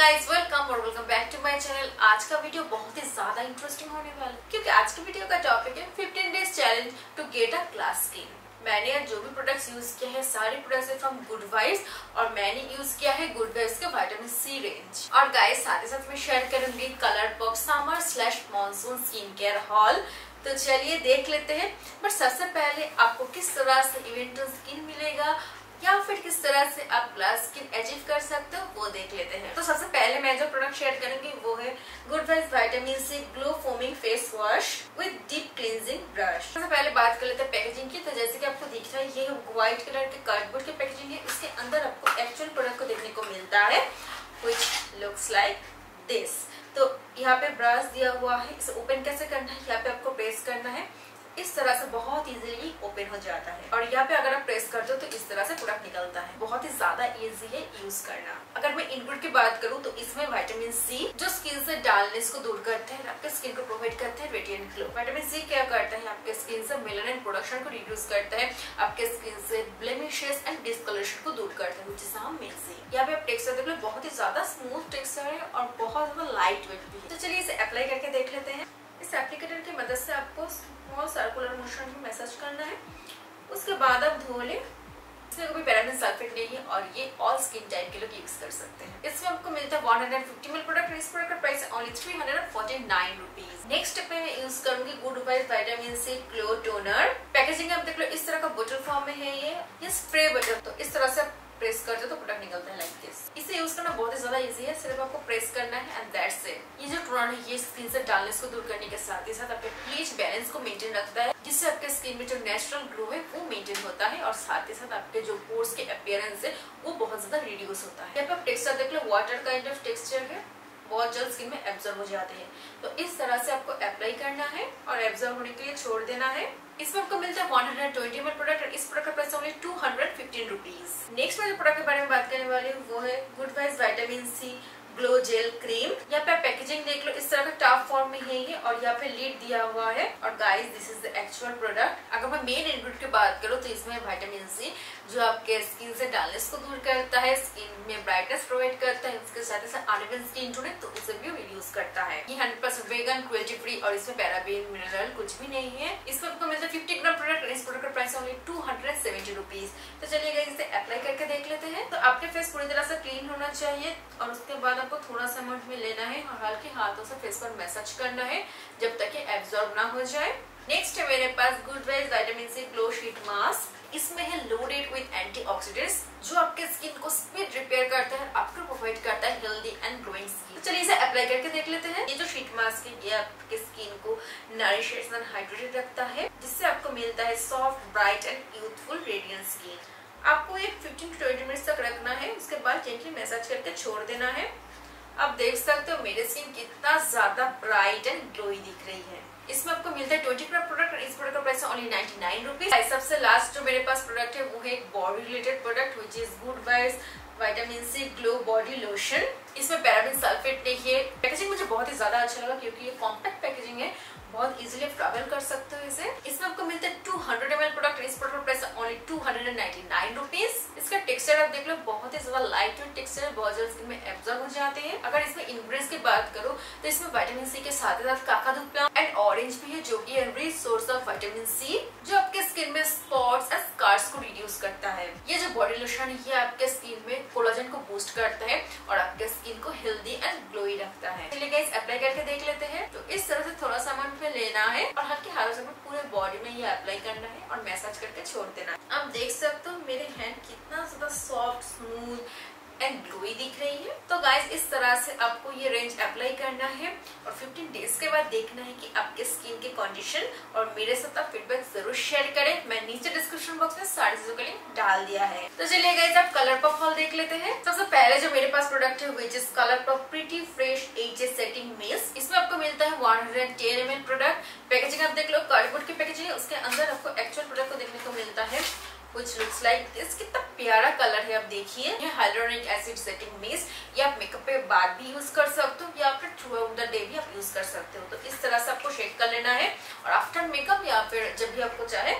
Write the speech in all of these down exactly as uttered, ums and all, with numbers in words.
Guys, welcome और welcome back to my channel. आज का वीडियो बहुत ही ज्यादा इंटरेस्टिंग होने वाला है क्योंकि आज के वीडियो का टॉपिक है fifteen days challenge to get a glass skin. मैंने आज जो भी प्रोडक्ट्स यूज किए हैं सारे प्रोडक्ट्स है फ्रॉम गुड वाइब्स और मैंने यूज किया है गुड वाइब्स के विटामिन सी रेंज। और गाइस साथ ही साथ मैं शेयर करूंगी colour pop summer slash monsoon skin care haul. तो चलिए देख लेते हैं। बट सबसे पहले आपको किस तरह से इवेंट स्किन मिलेगा या फिर किस तरह से आप ग्लास स्किन अचीव कर सकते हो वो देख लेते हैं। तो सबसे पहले मैं जो प्रोडक्ट शेयर करूंगी वो है good vibes vitamin C glow foaming face wash with deep cleansing brush. सबसे पहले बात कर लेते हैं पैकेजिंग की। तो जैसे कि आपको दिख रहा है ये व्हाइट कलर के कार्डबोर्ड की पैकेजिंग है। इसके अंदर आपको एक्चुअल प्रोडक्ट को देखने को मिलता है व्हिच लुक्स लाइक दिस। तो यहाँ पे ब्रश दिया हुआ है। इसे ओपन कैसे करना है, यहाँ पे आपको प्रेस करना है। इस तरह से बहुत इजीली ओपन हो जाता है और यहाँ पे अगर आप प्रेस करते हो तो इस तरह से प्रोडक्ट निकलता है। बहुत ही ज्यादा इजी है यूज करना। अगर मैं इनग्रेडिएंट की बात करूँ तो इसमें विटामिन सी जो स्किन से डालनेस को दूर करते हैं, आपके स्किन को प्रोवाइड करते हैं रेडिएंट ग्लो। विटामिन सी क्या करता है, आपके स्किन से मेलानिन प्रोडक्शन को रिड्यूस करता है, आपके स्किन से ब्लेमिशेस एंड डिस्कलरेशन को दूर करता है, जिसे हम मिल सी। यहाँ पे आप टेक्सचर देख लो, बहुत ही ज्यादा स्मूथ टेक्सचर है और बहुत ज्यादा लाइट वेट भी है। तो चलिए इसे अप्लाई करके देख लेते हैं। इस एप्लीकेटर की मदद से आपको स्मॉल सर्कुलर मोशन में मैसेज करना है। उसके बाद आप धो लें। इसमें कोई पैराबेन सल्फेट नहीं है और ये ऑल स्किन टाइप के लोग यूज कर सकते हैं। इसमें आपको मिलता है one hundred fifty milli product. इस प्रोडक्ट का प्राइस है only three hundred forty nine rupees. Next पे मैं यूज करूंगी good vibes vitamin C glow toner. Packaging आप देख लो, इस तरह का बोतल फॉर्म में है। ये ये स्प्रे बोतल। तो इस तरह से प्रेस करते हो तो प्रोडक्ट निकलता है लाइक दिस। इसे यूज करना बहुत ही ज्यादा इजी है। सिर्फ आपको प्रेस करना है एंड दैट्स इट। ये जो टोनर है ये स्किन से डालनेस को दूर करने के साथ ही साथ आपके पीएच बैलेंस को मेंटेन रखता है, जिससे आपके स्किन में जो नेचुरल ग्लो है वो मेंटेन होता है और साथ ही साथ आपके जो पोर्स के अपीयरेंस है वो बहुत ज्यादा रिड्यूस होता है। यहाँ पे आप टेक्सचर देख लो, वाटर काइंड ऑफ टेक्सचर है, बहुत जल्द स्किन में एब्जॉर्ब हो जाते हैं। तो इस तरह से आपको अप्लाई करना है और एब्जॉर्ब होने के लिए छोड़ देना है। इसमें आपको मिलता है one hundred twenty M L product और इस प्रोडक्ट का price only two hundred fifteen rupees. Next मैं जो प्रोडक्ट के बारे में बात करने वाली हूँ वो है good vibes vitamin C glow gel cream. यहाँ पे पैकेजिंग देख लो, इस तरह का टॉप फॉर्म में है ये और यहाँ पे लीड दिया हुआ है। और guys this is the actual product. अगर मैं मेन इंग्रेडिएंट की बात करूँ तो इसमें विटामिन सी जो आपके स्किन से डालनेस को दूर करता है, स्किन में ब्राइटनेस प्रोवाइड करता है, उसके साथ ही साथ अनइवन स्किन टोन है तो उसे भी रिड्यूस करता है। ये hundred percent vegan cruelty free और इसमें पैराबेन मिनरल कुछ भी नहीं है। इसमें आपको मिलता है फिफ्टी ग्राम प्रोडक्ट और इस प्रोडक्ट का price only two hundred seventy rupees. तो चलिए गाइस इसे अप्लाई करके देख लेते हैं। तो आपके फेस पूरी तरह से क्लीन होना चाहिए और उसके बाद आपको थोड़ा सा अमाउंट में लेना है और हल्के हाथों से फेस पर मैसेज करना है जब तक ये एब्जॉर्ब ना हो जाए। नेक्स्ट है मेरे पास good vibes vitamin C glow sheet mask. इसमें है लोडेड विद एंटीऑक्सीडेंट्स जो आपके स्किन को स्पीड रिपेयर करता है, आपको प्रोवाइड करता है हेल्दी एंड ग्लोइंग स्किन। चलिए इसे अप्लाई करके देख लेते हैं। ये जो शीट मास्क है ये आपके स्किन को नरिशेस एंड हाइड्रेटेड रखता है, जिससे आपको मिलता है soft bright and youthful radiant skin. आपको ये फिफ्टीन टू ट्वेंटी मिनट्स तक रखना है, उसके बाद जेंटली मैसेज करके छोड़ देना है। आप देख सकते हो मेरी स्किन कितना ज्यादा ब्राइट एंड ग्लोई दिख रही है। इसमें आपको मिलता है ट्वेंटी ग्राम प्रोडक्ट और इस प्रोडक्ट का price only ninety nine rupees. सबसे लास्ट जो मेरे पास प्रोडक्ट है वो है एक body related product which is good vibes vitamin C glow body lotion. इसमें पैराबेन सल्फेट नहीं है। पैकेजिंग मुझे बहुत ही ज्यादा अच्छा लगा क्योंकि ये कॉम्पैक्ट पैकेजिंग है, बहुत इजीली ट्रैवल कर सकते हो इसे। इसमें आपको मिलता है two hundred M L product. इस product price only two hundred ninety nine rupees. इसका टेक्सचर आप देख लो, बहुत ही ज्यादा लाइट वेट टेक्सचर, बहुत जल्द स्किन में एब्जॉर्ब हो जाते हैं। अगर इसमें इंग्रेडिएंट्स की बात करूं तो इसमें विटामिन सी के साथ साथ काकादूपा एंड ऑरेंज भी है जो कि rich source of vitamin C जो आपके स्किन में स्पॉट्स एंड स्कार्स को रिड्यूस करता है। ये जो बॉडी लोशन है ये आपके स्किन में कोलाजन को बूस्ट करता है और आपके स्किन को हेल्दी एंड ग्लोई रखता है। चलिए गाइस अप्लाई करके देख लेते हैं। तो इस तरह से थोड़ा सा अमाउंट में लेना है और हल्के हाथों से पूरे बॉडी में ये अप्लाई करना है और मैसेज करके छोड़ देना है। आप देख सकते हो मेरे हैंड कितना ज्यादा सॉफ्ट स्मूथ एंड ग्लोई दिख रही है। तो गाइस इस तरह से आपको ये रेंज अप्लाई करना है और फिफ्टीन डेज के बाद देखना है कि आपके स्किन की कंडीशन और मेरे साथ आप फीडबैक जरूर शेयर करें। मैं नीचे डिस्क्रिप्शन बॉक्स में सारी चीजों का लिंक डाल दिया है। तो चलिए गाइस आप कलर पॉप हॉल देख लेते हैं। सबसे पहले जो मेरे पास प्रोडक्ट है which is colour pop pretty fresh ages setting mist. इसमें आपको मिलता है one hundred ten M L product. Packaging आप देख लो, कार्डबोर्ड की पैकेजिंग है, उसके अंदर आपको एक्चुअल प्रोडक्ट को देखने को मिलता है which looks like this। कितना प्यारा कलर है, आप देखिए। ये हाइलुरोनिक एसिड सेटिंग मिस्ट, ये आप मेकअप के बाद भी यूज कर सकते हो या फिर थ्रू आउट द डे भी आप यूज कर सकते हो। तो इस तरह से आपको शेड कर लेना है और आफ्टर मेकअप या फिर जब भी आपको चाहे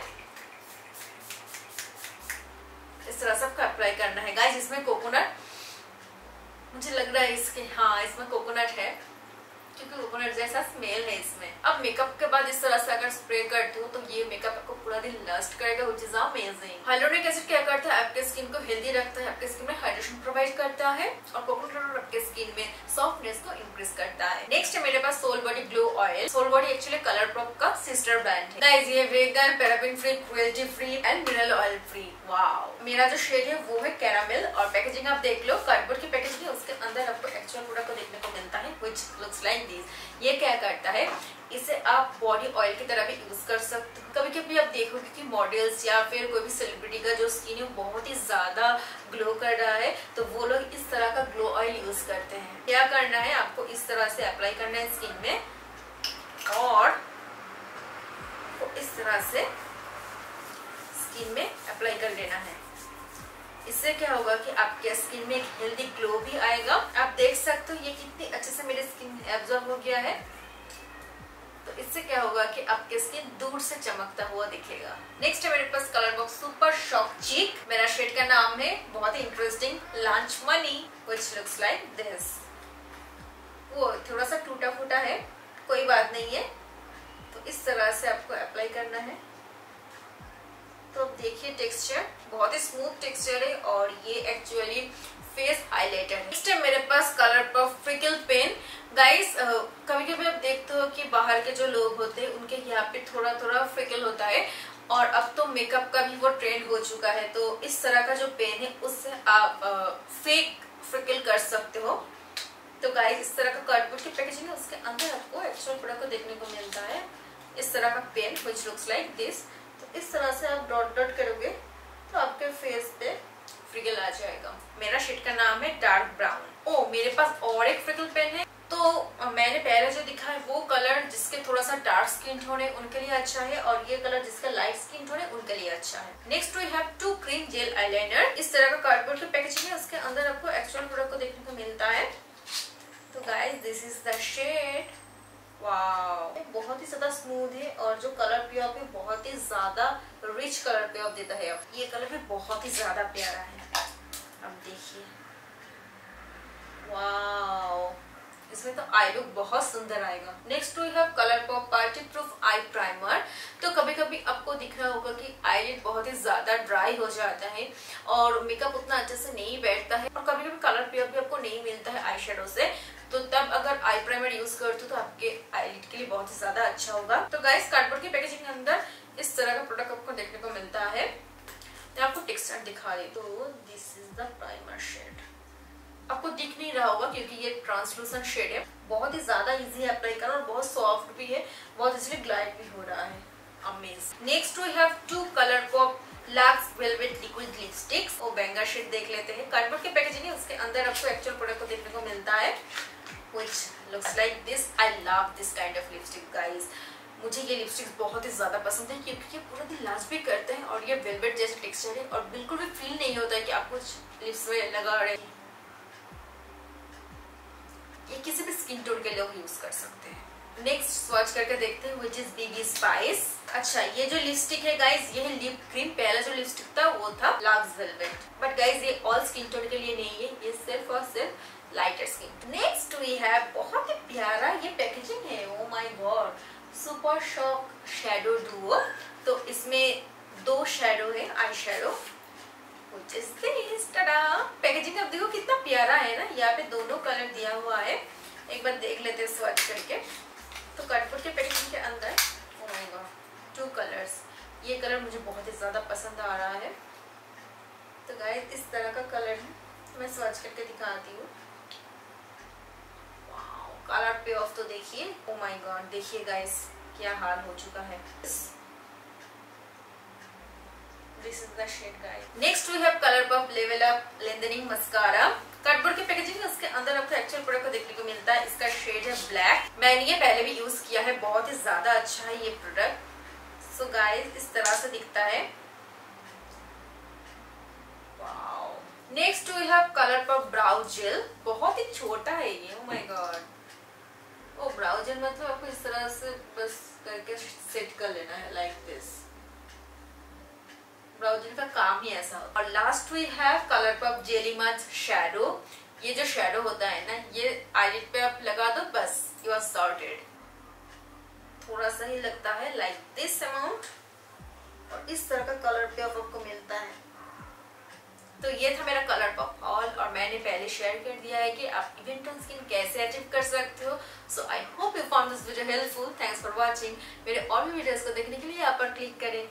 इस तरह से आपको अप्लाई करना है। गाइस इसमें कोकोनट मुझे लग रहा है इसके, हाँ इसमें कोकोनट है क्योंकि कोकोनट जैसा स्मेल है इसमें। अब मेकअप के बाद इस तरह से अगर स्प्रे करती हूँ तो ये मेकअप आपको पूरा दिन लस्ट करेगा, which is amazing. Hyaluronic acid क्या करता है, आपके स्किन को हेल्दी रखता है, आपके स्किन में हाइड्रेशन प्रोवाइड करता है, और कोकोनट वाटर आपके स्किन में सॉफ्टनेस को इंक्रीज करता है। नेक्स्ट है मेरे पास sol body glow oil. Sol body actually colour प्रॉप का सिस्टर ब्रांड है गाइस। ये vegan, paraben free, cruelty free and mineral oil free. Wow, मेरा जो शेड है वो है कैरामेल, और पैकेजिंग आप देख लो, कार्डबोर्ड की पैकेजिंग है, उसके अंदर आपको एक्चुअल प्रोडक्ट को देखने को मिलता है, व्हिच लुक्स लाइक दिस। ये क्या करता है, इसे आप बॉडी ऑयल की तरह भी यूज कर सकते हो। कभी कभी आप देखोगे कि मॉडल्स या फिर कोई भी सेलिब्रिटी का जो स्किन है बहुत ही ज्यादा ग्लो कर रहा है, तो वो लोग इस तरह का ग्लो ऑयल यूज करते हैं। क्या करना है, आपको इस तरह से अप्लाई करना है स्किन में, और तो इस तरह से स्किन में अप्लाई कर लेना है। इससे क्या होगा कि आपके स्किन में एक हेल्दी ग्लो भी आएगा। आप देख सकते हो ये कितनी अच्छे से मेरे स्किन में एब्जॉर्ब हो गया है। तो इससे क्या होगा कि आपके स्किन दूर से चमकता हुआ दिखेगा। नेक्स्ट है मेरे पास colour box super shock cheek. मेरा शेड का नाम है बहुत ही interesting, lunch money, which looks like this. वो थोड़ा सा टूटा फूटा है, कोई बात नहीं है। तो इस तरह से आपको अप्लाई करना है। तो अब देखिए टेक्सचर बहुत ही स्मूथ टेक्सचर है, और ये एक्चुअली फेस हाइलाइटर है। नेक्स्ट है मेरे पास colour puff freckle pen. Guys कभी कभी आप देखते हो कि बाहर के जो लोग होते हैं उनके यहाँ पे थोड़ा थोड़ा फ्रिकल होता है, और अब तो मेकअप का भी वो ट्रेंड हो चुका है। तो इस तरह का जो पेन है उससे आप फेक फ्रिकल कर सकते हो। तो गाइस इस तरह का कार्डबोर्ड की पैकेजिंग है, उसके अंदर आपको एक्चुअल प्रोडक्ट को देखने को मिलता है। इस तरह का pen which looks like this. तो इस तरह से आप डॉट डॉट करोगे तो आपके फेस पे फ्रिकल आ जाएगा। मेरा शेड का नाम है डार्क ब्राउन। ओ मेरे पास और एक फ्रिकल पेन है। तो मैंने पहले जो दिखा है वो कलर जिसके थोड़ा सा डार्क स्किन टोन है उनके लिए अच्छा है, और ये कलर जिसका लाइट स्किन टोन है उनके लिए अच्छा है। Next we have two cream gel eyeliner. इस तरह का कार्डबोर्ड की पैकेजिंग है, उसके अंदर आपको एक्चुअल प्रोडक्ट को देखने को मिलता है। तो guys this is the shade. Wow, बहुत ही ज्यादा स्मूथ है, और जो कलर पे आप बहुत ही ज्यादा रिच कलर पे आप देता है। अब ये कलर भी बहुत ही ज्यादा प्यारा है। अब देखिए, वाओ, इसमें तो आई लुक बहुत सुंदर आएगा। Next we have colour pop party proof eye primer. तो कभी कभी आपको दिख रहा होगा कि आईलिड बहुत ही ज्यादा ड्राई हो जाता है और मेकअप उतना अच्छे से नहीं बैठता है, और कभी कभी कलर पे भी आपको नहीं मिलता है आई शेडो से। तो तब अगर आई प्राइमर यूज करते हो तो आपके आईलिड के लिए बहुत ही ज्यादा अच्छा होगा। तो गाइस कार्डबोर्ड की पैकेजिंग के अंदर इस तरह का प्रोडक्ट आपको देखने को मिलता है। मैं आपको टेक्सचर दिखा दी। तो this is the primer shade. आपको दिख नहीं रहा होगा क्योंकि ये ट्रांसलूसेंट शेड है। बहुत ही ज्यादा इजी है अप्लाई करना, और बहुत सॉफ्ट भी है, बहुत इजीली ग्लाइड भी हो रहा है। Amazing. Next we have two colour pop lux velvet liquid lipsticks. और बेंगा शेड देख लेते हैं। कार्डबोर्ड की पैकेजिंग है, उसके अंदर आपको एक्चुअल प्रोडक्ट को देखने को मिलता है, which looks like this. I love this kind of lipstick guys. मुझे ये लिपस्टिक बहुत ही ज्यादा पसंद है क्योंकि ये पूरा दिन लास्ट भी करते हैं, और ये वेलवेट जैसे टेक्सचर है, और बिल्कुल भी फील नहीं होता है कि आप कुछ लिप्स में लगा रहे हैं। ये किसी भी स्किन टोन के लोग यूज कर सकते हैं। नेक्स्ट स्वॉच करके देखते हैं, which is Biggie Spice. अच्छा, ये जो लिपस्टिक है गाइज, ये है लिप क्रीम। पहला जो लिपस्टिक था वो था लक्स वेलवेट, बट गाइज ये ऑल स्किन टोन के लिए नहीं है, ये सिर्फ और सिर्फ lighter skin. Next we have बहुत ही प्यारा ये पैकेजिंग है। Oh my god, super shock shadow duo. तो इसमें दो शैडो है, eye shadow, which is this. Tada, packaging अब देखो कितना प्यारा है ना, यहाँ पे दोनों कलर दिया हुआ है। एक बार देख लेते हैं स्वॉच करके। तो कार्डबोर्ड के पैकेजिंग के अंदर oh my god two colours. ये कलर मुझे बहुत ही ज्यादा पसंद आ रहा है। तो गाइस इस तरह का कलर है, मैं स्वॉच करके दिखाती हूँ। कलर पे ऑफ तो देखिए, ओ माय गॉड, देखिए गाइस क्या हाल हो चुका है। This is the shade guys. Next we have colour puff level up lengthening mascara. Cardboard की पैकेजिंग है, उसके अंदर आपको एक्चुअल प्रोडक्ट को देखने को मिलता है। इसका शेड है ब्लैक। मैंने ये पहले भी यूज किया है, बहुत ही ज्यादा अच्छा है ये प्रोडक्ट। सो गाइस इस तरह से दिखता है। Wow. Next we have colour puff brow gel. बहुत ही छोटा है ये, oh my god. Oh brow gel मतलब आपको इस तरह से बस करके सेट कर लेना है, लाइक दिस। ब्राउ जेल का काम ही ऐसा होता है। और last we have colour puff jelly much shadow. ये जो शेडो होता है ना, ये आईलिड पे आप लगा दो, बस यू आर सॉर्टेड। थोड़ा सा ही लगता है, लाइक दिस अमाउंट, और इस तरह का कलर पे आपको मिलता है। तो ये था मेरा कलर पफ हॉल, और मैंने पहले शेयर कर दिया है कि आप इवन टोन स्किन कैसे अचीव कर सकते हो। So I hope you found this video helpful. Thanks for watching. मेरे और भी वीडियोस को देखने के लिए यहाँ पर क्लिक करें।